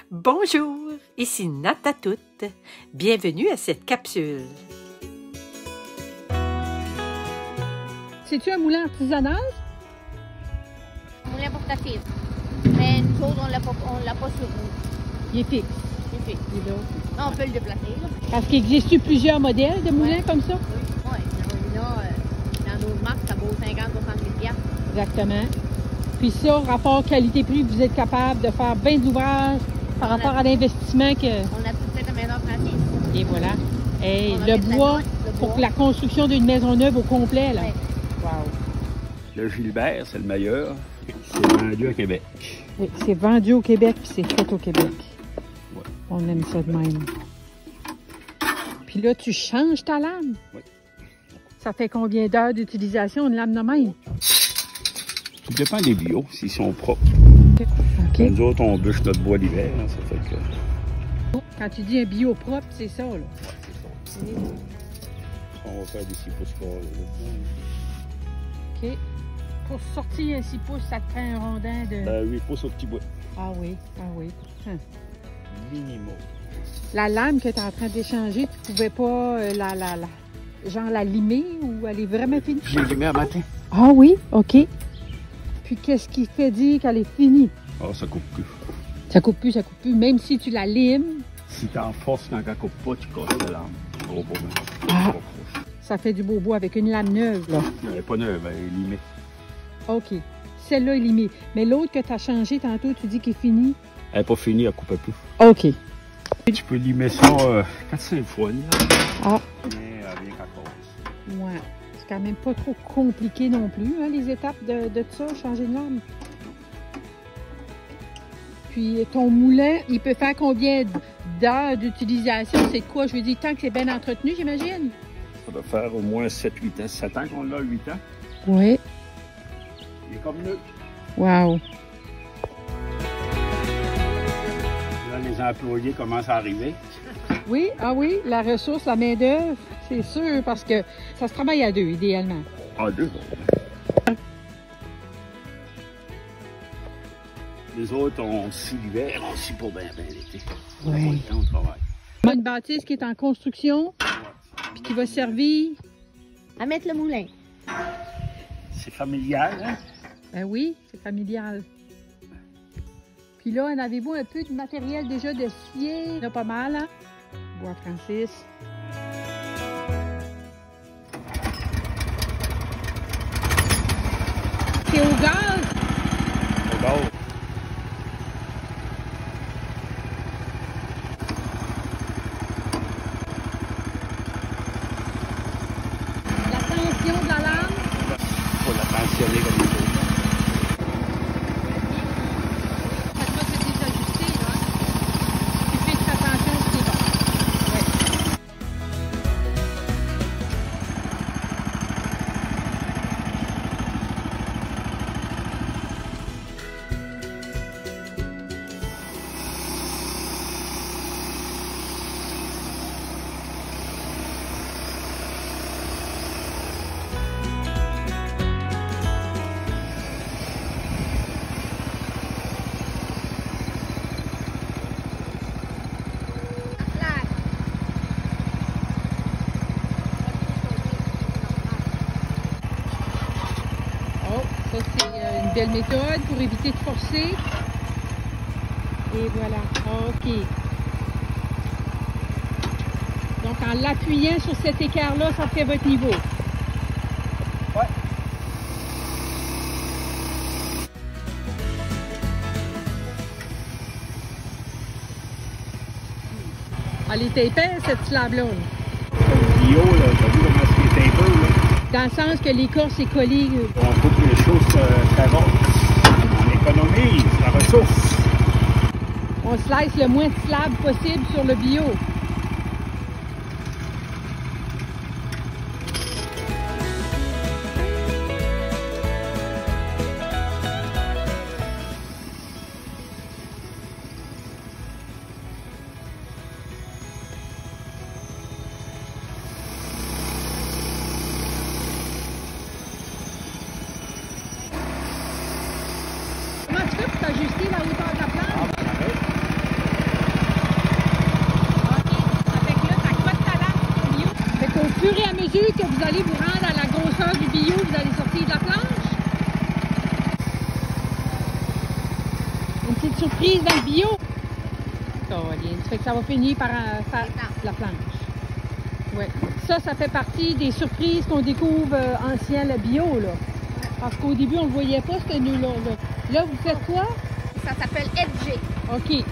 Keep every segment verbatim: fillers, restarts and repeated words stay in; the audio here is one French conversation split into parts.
Bonjour, ici Nata Toute. Bienvenue à cette capsule. C'est-tu un moulin artisanal? Moulin portatif. Mais nous autres, on ne l'a pas, on l'a pas sur nous. Il est fixe. Il est fixe. Il est là. Non, on peut le déplacer. Là. Parce qu'il existe plusieurs modèles de moulins ouais. comme ça? Oui, il y en a, euh, dans d'autres marques, ça vaut cinquante à soixante mille piastres. Exactement. Puis ça, rapport qualité-prix, vous êtes capable de faire bien d'ouvrages par On rapport a, à l'investissement que... On a tout fait comme main-d'œuvre française. Et voilà. Hey, On le bois, main, le pour bois. la construction d'une maison neuve au complet, là. Ouais. Wow. Le Gilbert, c'est le meilleur. C'est vendu à Québec. Oui, c'est vendu au Québec puis c'est fait au Québec. Ouais. On aime ça de même. Puis là, tu changes ta lame. Oui. Ça fait combien d'heures d'utilisation une lame de même? Tout dépend des bio, s'ils sont propres. OK. Okay. Nous autres, on bûche notre bois l'hiver, hein, ça fait que... Quand tu dis un bio propre, c'est ça, là. C'est ça. On va faire des six pouces carrés. OK. Pour sortir un six pouces, ça te prend un rondin de... Ben, huit pouces au petit bout. Ah oui, ah oui. Hein. Minimum. La lame que tu es en train d'échanger, tu pouvais pas euh, la, la, la, genre la limer ou elle est vraiment finie? J'ai limé à matin. Ah oui, OK. Puis qu'est-ce qui fait dire qu'elle est finie? Ah, ça coupe plus. Ça coupe plus, ça coupe plus. Même si tu la limes, Si t'en forces quand elle coupe pas, tu casses la lame. Gros beau, ah. Ça fait du beau bois avec une lame neuve, là. Elle n'est pas neuve, elle est limée. OK. Celle-là est limée. Mais l'autre que tu as changé tantôt, tu dis qu'elle est finie? Elle n'est pas finie, elle coupe plus. OK. Tu peux limer ça euh, quatre cinq fois, là. Ah. Mais elle vient qu'à cause. Ouais. C'est quand même pas trop compliqué non plus, hein, les étapes de, de ça, changer de lame. Puis ton moulin, il peut faire combien d'heures d'utilisation? C'est quoi? Je veux dire, tant que c'est bien entretenu, j'imagine? Ça doit faire au moins sept huit ans. sept ans qu'on l'a, huit ans. Oui. Il est comme neuf. Wow. Là, les employés commencent à arriver. Oui, ah oui, la ressource, la main-d'œuvre, c'est sûr, parce que ça se travaille à deux, idéalement. À deux. Les autres, on scie l'hiver, on scie pour bien, bien l'été. Oui. On travaille. Une bâtisse qui est en construction, puis qui va servir. À mettre le moulin. C'est familial, hein? Ben oui, c'est familial. Puis là, en avez-vous un peu de matériel déjà de scier? Il y en a pas mal, hein? Bois Francis. C'est au gaz? Au gaz. La tension de la lame? Faut la tensionner comme il faut. Ça doit se désajuster, là. Tu fais attention, c'est bon. Ouais. Oh, ça c'est euh, une belle méthode pour éviter de forcer. Et voilà, OK. Donc en l'appuyant sur cet écart-là, ça fait votre niveau. Ouais. Elle est épaisse, cette slab-là. Bio, là, t'as vu comment c'est un peu, là? Dans le sens que l'écorce est collée. On coupe les choses euh, très basses. On économise la ressource. On slice le moins de slab possible sur le bio. Comment tu fais pour t'ajuster la hauteur de la plante? Ah, ben, arrête. sûr que vous allez vous rendre à la grosseur du bio, vous allez sortir de la planche? Une petite surprise dans le bio. Caroline, ça fait que ça va finir par euh, faire la planche. Ouais. Ça, ça fait partie des surprises qu'on découvre euh, ancien le bio, là. Parce qu'au début, on ne voyait pas, ce nœud-là. Là. Là, vous faites quoi? Ça s'appelle edger. OK.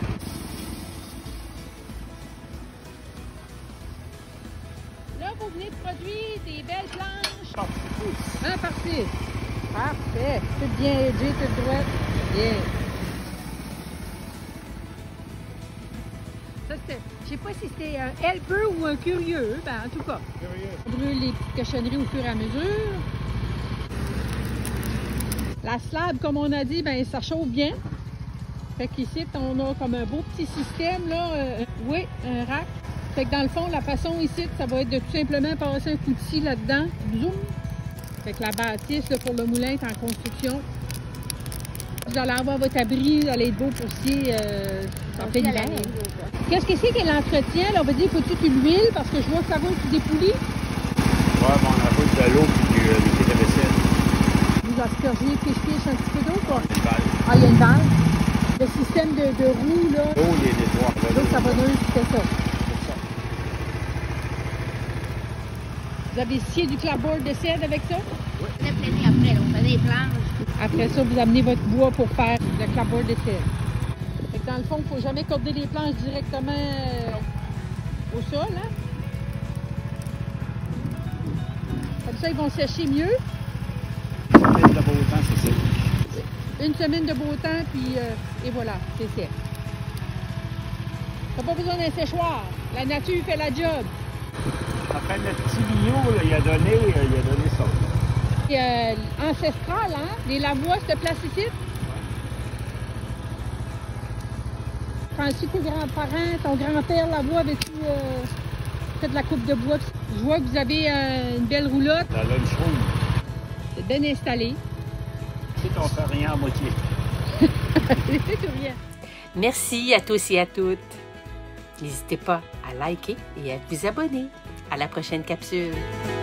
Là, vous venez de produire des belles planches. Par six pouces. Un par six. Parfait. Tout bien edgé, tout droit. Bien. Ça, c'était, je sais pas si c'était un helper ou un curieux, ben, en tout cas. Curieux. On brûle les petites cochonneries au fur et à mesure. La slab, comme on a dit, ben, ça chauffe bien. Fait qu'ici, on a comme un beau petit système, là. Euh, oui, un rack. Fait que dans le fond, la façon ici, ça va être de tout simplement passer un coup de scie là-dedans. Zoom. Fait que la bâtisse, là, pour le moulin est en construction. Vous allez avoir votre abri, vous allez être beau pour scier euh, en plein hiver. Qu'est-ce que c'est que l'entretien? On va dire, faut-tu que tu l'huiles? Parce que je vois que ça roule sur des poulies. Ouais, bon, on ajoute de l'eau et du euh, liquide de vaisselle. Vous aspergez, piche-piche un petit peu d'eau, quoi. Une balle. Ah, il y a une balle. Le système de, de roue, là. L'eau, il est nettoie. Là, ça va donner, c'était ça. C'est ça. Vous avez scié du clapboard de cèdre avec ça? On a plané après, là. On fait des planches. Après ça, vous amenez votre bois pour faire le clapboard de cèdre. Fait que dans le fond, il ne faut jamais corder les planches directement euh, au sol, hein? Comme ça, ils vont sécher mieux. Une semaine de beau temps, c'est ça. Une semaine de beau temps, puis euh, et voilà, c'est sec. T'as pas besoin d'un séchoir. La nature fait la job. Après notre petit bio, là, il a donné, il a donné ça. Et, euh, ancestral, hein? Les lavois, cette place ici. Penses-tu que tes grands-parents, ton grand-père Lavoie, avait-tu euh, fait de la coupe de bois? Je vois que vous avez euh, une belle roulotte. La lunch room. C'est bien installé. Ici, on fait rien à moitié. C'est tout rien. Merci à tous et à toutes. N'hésitez pas à liker et à vous abonner. À la prochaine capsule.